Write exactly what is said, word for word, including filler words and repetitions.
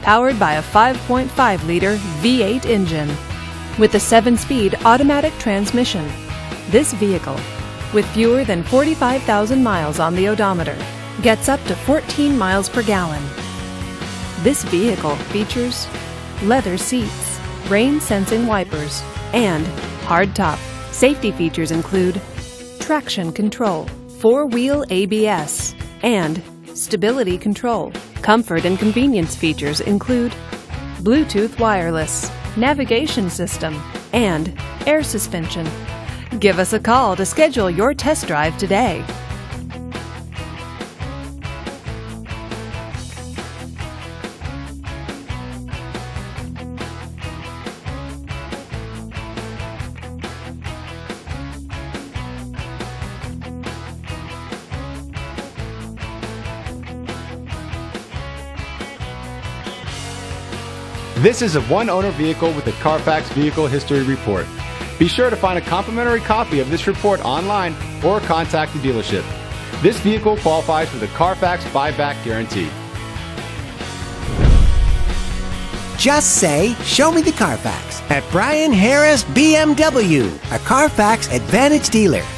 powered by a five point five liter V eight engine with a seven speed automatic transmission. This vehicle, with fewer than forty-five thousand miles on the odometer, gets up to fourteen miles per gallon. This vehicle features leather seats, rain-sensing wipers, and hardtop. Safety features include traction control, four-wheel A B S, and stability control. Comfort and convenience features include Bluetooth wireless, navigation system, and air suspension. Give us a call to schedule your test drive today. This is a one-owner vehicle with a Carfax Vehicle History Report. Be sure to find a complimentary copy of this report online or contact the dealership. This vehicle qualifies for the Carfax Buyback Guarantee. Just say, "Show me the Carfax" at Brian Harris B M W, a Carfax Advantage dealer.